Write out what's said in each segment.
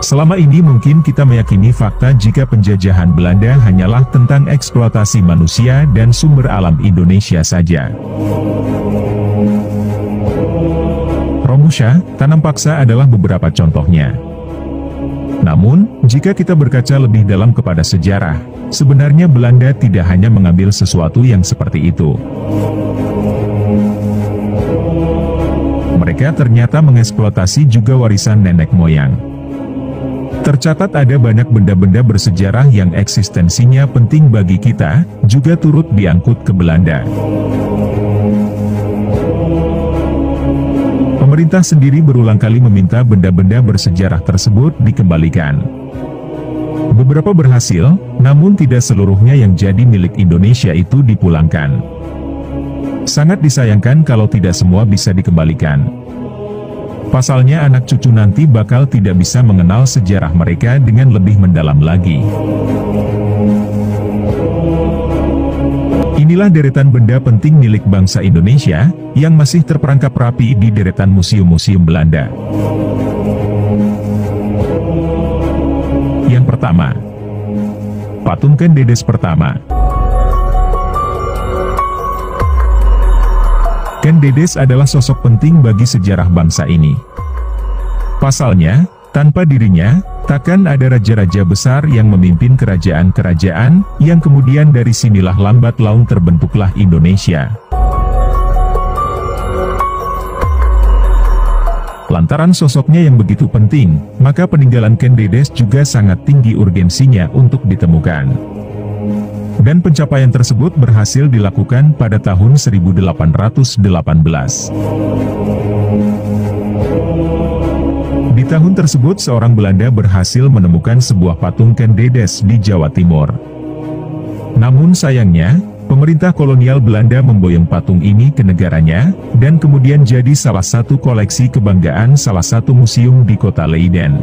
Selama ini mungkin kita meyakini fakta jika penjajahan Belanda hanyalah tentang eksploitasi manusia dan sumber alam Indonesia saja. Romusha, tanam paksa adalah beberapa contohnya. Namun, jika kita berkaca lebih dalam kepada sejarah, sebenarnya Belanda tidak hanya mengambil sesuatu yang seperti itu. Mereka ternyata mengeksploitasi juga warisan nenek moyang. Tercatat ada banyak benda-benda bersejarah yang eksistensinya penting bagi kita, juga turut diangkut ke Belanda. Pemerintah sendiri berulang kali meminta benda-benda bersejarah tersebut dikembalikan. Beberapa berhasil, namun tidak seluruhnya yang jadi milik Indonesia itu dipulangkan. Sangat disayangkan kalau tidak semua bisa dikembalikan. Pasalnya anak cucu nanti bakal tidak bisa mengenal sejarah mereka dengan lebih mendalam lagi. Inilah deretan benda penting milik bangsa Indonesia, yang masih terperangkap rapi di deretan museum-museum Belanda. Yang pertama, patung Ken Dedes pertama. Ken Dedes adalah sosok penting bagi sejarah bangsa ini. Pasalnya, tanpa dirinya, takkan ada raja-raja besar yang memimpin kerajaan-kerajaan, yang kemudian dari sinilah lambat laun terbentuklah Indonesia. Lantaran sosoknya yang begitu penting, maka peninggalan Ken Dedes juga sangat tinggi urgensinya untuk ditemukan. Dan pencapaian tersebut berhasil dilakukan pada tahun 1818. Di tahun tersebut seorang Belanda berhasil menemukan sebuah patung Ken Dedes di Jawa Timur. Namun sayangnya, pemerintah kolonial Belanda memboyong patung ini ke negaranya, dan kemudian jadi salah satu koleksi kebanggaan salah satu museum di kota Leiden.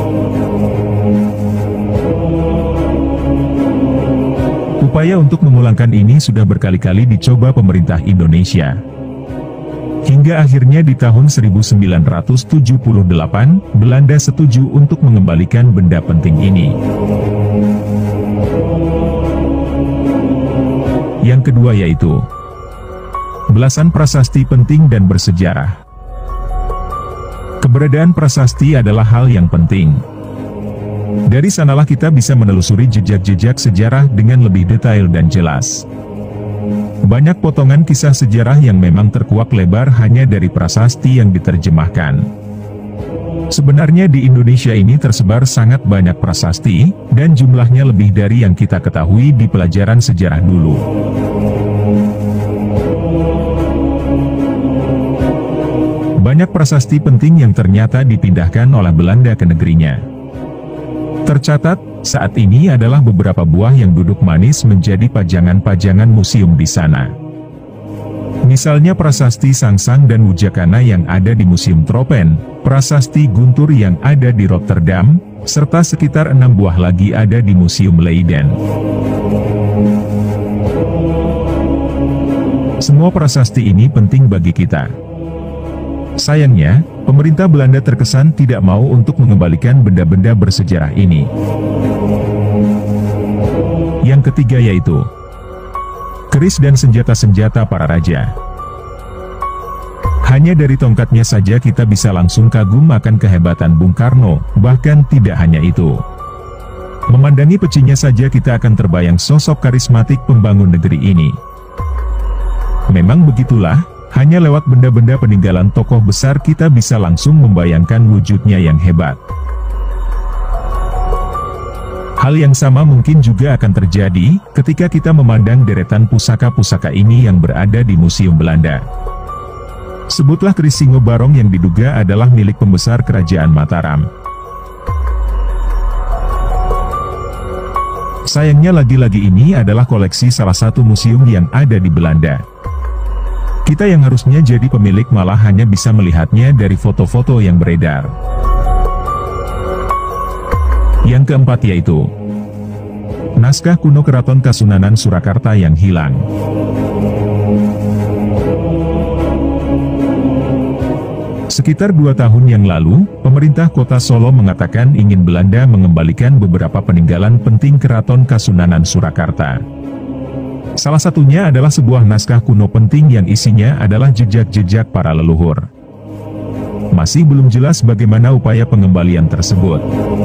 Upaya untuk memulangkan ini sudah berkali-kali dicoba pemerintah Indonesia. Hingga akhirnya di tahun 1978, Belanda setuju untuk mengembalikan benda penting ini. Yang kedua yaitu belasan prasasti penting dan bersejarah. Keberadaan prasasti adalah hal yang penting. Dari sanalah kita bisa menelusuri jejak-jejak sejarah dengan lebih detail dan jelas. Banyak potongan kisah sejarah yang memang terkuak lebar hanya dari prasasti yang diterjemahkan. Sebenarnya di Indonesia ini tersebar sangat banyak prasasti, dan jumlahnya lebih dari yang kita ketahui di pelajaran sejarah dulu. Banyak prasasti penting yang ternyata dipindahkan oleh Belanda ke negerinya. Tercatat, saat ini adalah beberapa buah yang duduk manis menjadi pajangan-pajangan museum di sana. Misalnya prasasti Sangsang dan Wujakana yang ada di Museum Tropen, prasasti Guntur yang ada di Rotterdam, serta sekitar 6 buah lagi ada di Museum Leiden. Semua prasasti ini penting bagi kita. Sayangnya, pemerintah Belanda terkesan tidak mau untuk mengembalikan benda-benda bersejarah ini. Yang ketiga yaitu keris dan senjata-senjata para raja. Hanya dari tongkatnya saja kita bisa langsung kagum akan kehebatan Bung Karno, bahkan tidak hanya itu. Memandangi pecinya saja kita akan terbayang sosok karismatik pembangun negeri ini. Memang begitulah, hanya lewat benda-benda peninggalan tokoh besar kita bisa langsung membayangkan wujudnya yang hebat. Hal yang sama mungkin juga akan terjadi ketika kita memandang deretan pusaka-pusaka ini yang berada di Museum Belanda. Sebutlah keris Singo Barong yang diduga adalah milik pembesar kerajaan Mataram. Sayangnya lagi-lagi ini adalah koleksi salah satu museum yang ada di Belanda. Kita yang harusnya jadi pemilik malah hanya bisa melihatnya dari foto-foto yang beredar. Yang keempat yaitu naskah kuno Keraton Kasunanan Surakarta yang hilang. Sekitar 2 tahun yang lalu, pemerintah kota Solo mengatakan ingin Belanda mengembalikan beberapa peninggalan penting Keraton Kasunanan Surakarta. Salah satunya adalah sebuah naskah kuno penting yang isinya adalah jejak-jejak para leluhur. Masih belum jelas bagaimana upaya pengembalian tersebut.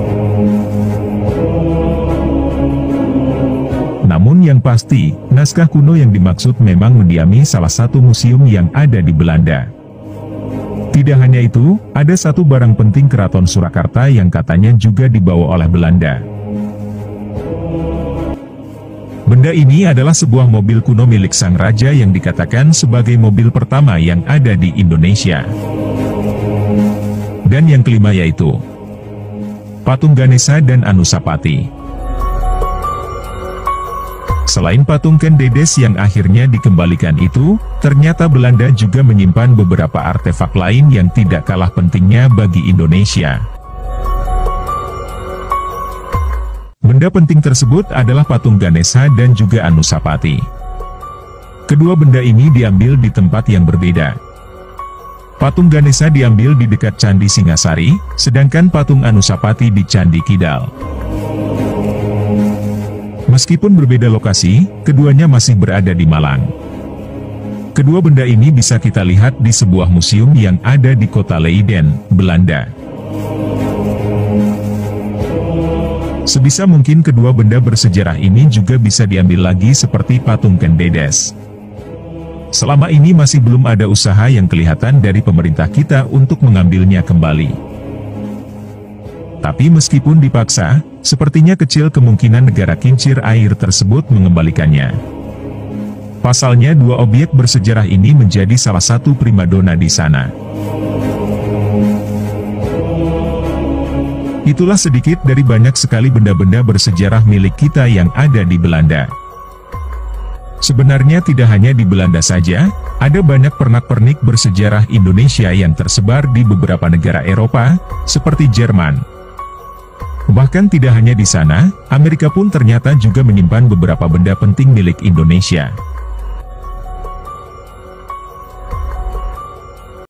Namun yang pasti, naskah kuno yang dimaksud memang mendiami salah satu museum yang ada di Belanda. Tidak hanya itu, ada satu barang penting Keraton Surakarta yang katanya juga dibawa oleh Belanda. Benda ini adalah sebuah mobil kuno milik sang raja yang dikatakan sebagai mobil pertama yang ada di Indonesia. Dan yang kelima yaitu patung Ganesha dan Anusapati. Selain patung Ken Dedes yang akhirnya dikembalikan itu, ternyata Belanda juga menyimpan beberapa artefak lain yang tidak kalah pentingnya bagi Indonesia. Benda penting tersebut adalah patung Ganesha dan juga Anusapati. Kedua benda ini diambil di tempat yang berbeda. Patung Ganesha diambil di dekat Candi Singasari, sedangkan patung Anusapati di Candi Kidal. Meskipun berbeda lokasi, keduanya masih berada di Malang. Kedua benda ini bisa kita lihat di sebuah museum yang ada di kota Leiden, Belanda. Sebisa mungkin kedua benda bersejarah ini juga bisa diambil lagi seperti patung Ken Dedes. Selama ini masih belum ada usaha yang kelihatan dari pemerintah kita untuk mengambilnya kembali. Tapi meskipun dipaksa, sepertinya kecil kemungkinan negara kincir air tersebut mengembalikannya. Pasalnya dua objek bersejarah ini menjadi salah satu primadona di sana. Itulah sedikit dari banyak sekali benda-benda bersejarah milik kita yang ada di Belanda. Sebenarnya tidak hanya di Belanda saja, ada banyak pernak-pernik bersejarah Indonesia yang tersebar di beberapa negara Eropa, seperti Jerman. Bahkan tidak hanya di sana, Amerika pun ternyata juga menyimpan beberapa benda penting milik Indonesia.